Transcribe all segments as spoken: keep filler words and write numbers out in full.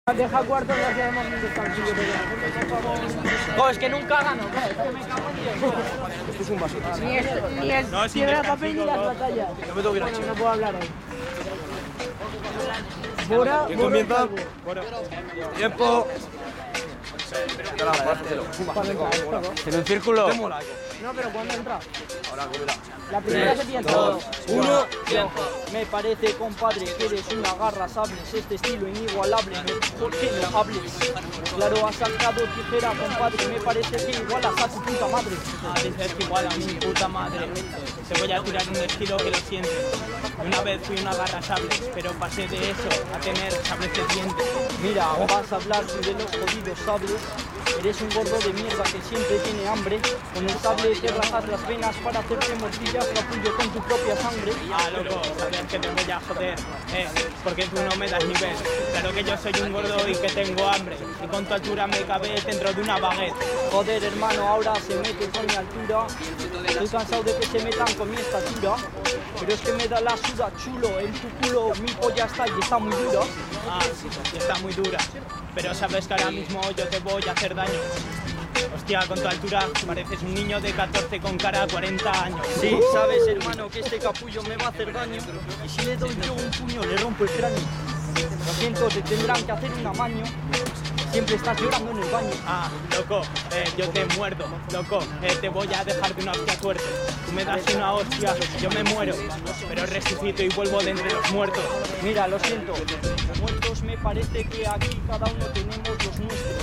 Deja cuartos y hacemos un descansillo. No, es que nunca gano, ¿qué? Es que me cago en Dios. Esto es un vaso. Ni es, ni es No, sí, piedra, me papel ni las batallas. Yo me tengo que ir a Bueno, Chile. no puedo hablar hoy. Bora, ¿Quién Bora comienza? y Tiempo. En un círculo. ¿Te mola? No, pero ¿cuándo entra? Ahora, mira. La primera se piensa. dos, uno. Me parece, compadre, que eres una garra sables, este estilo inigualable, ¿por qué no hables? Claro, has sacado tijera, compadre, me parece que igualas a tu puta madre. Ah, dices que igual a mi puta madre. Te voy a tirar un estilo que lo sientes. Una vez fui una garra sables, pero pasé de eso a tener sables de dientes. Mira, vas a hablar tú de los jodidos sables. Eres un gordo de mierda que siempre tiene hambre. Con el sable te rajas las venas para hacerte morcillas, capullo con tu propia sangre. Ah, loco, sabes que te voy a joder, eh, porque tú no me das nivel. Claro que yo soy un gordo y que tengo hambre, y con tu altura me cabe dentro de una baguette. Joder, hermano, ahora se mete con mi altura. Estoy cansado de que se metan con mi estatura. Pero es que me da la suda, chulo. En tu culo mi polla está y está muy dura. Ah, sí, y está muy dura, pero sabes que ahora mismo yo te voy a hacer daño. Hostia, con tu altura pareces un niño de catorce con cara a cuarenta años. Sí, sabes, hermano, que este capullo me va a hacer daño. Y si le doy yo un puño, le rompo el cráneo. Lo siento, te tendrán que hacer un amaño. Siempre estás llorando en el baño. Ah, loco, eh, yo te muerdo, loco, eh, te voy a dejar de una hostia suerte. Tú me das una hostia, yo me muero, pero resucito y vuelvo de entre los muertos. Mira, lo siento, muertos me parece que aquí cada uno tenemos los nuestros.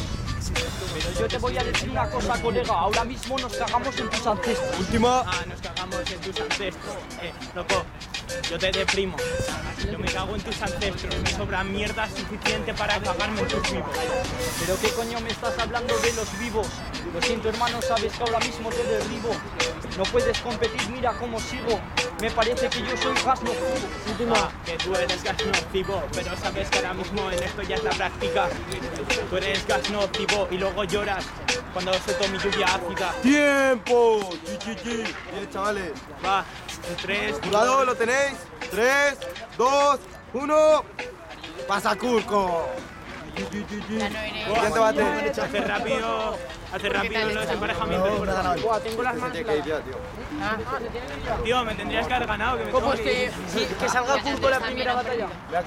Pero yo te voy a decir una cosa, colega, ahora mismo nos cagamos en tus ancestros. Última. Ah, nos cagamos en tus ancestros, eh, loco, yo te deprimo. Yo me cago en tus ancestros, me sobra mierda suficiente para cagarme en tus vivos. Pero qué coño me estás hablando de los vivos. Lo siento, hermano, sabes que ahora mismo te derribo. No puedes competir, mira cómo sigo. Me parece que yo soy gas nocivo. Ah, que tú eres gas nocivo, pero sabes que ahora mismo en esto ya es la práctica. Tú eres gas nocivo y luego lloras cuando suelto mi lluvia ácida. ¡Tiempo! Chi, chi, chi. Bien, chavales. Va, en tres, Jurado, ¿lo tenéis? tres, dos, uno. ¡Pasa Curco! Chi, chi, chi, chi. ¿Quién te bate? hace rápido, hace rápido los emparejamientos. Buah, tengo las manos heladas. Tío, me tendrías que haber ganado. Que me ¿Cómo tengo es que, ir. sí, que salga Curco la primera batalla?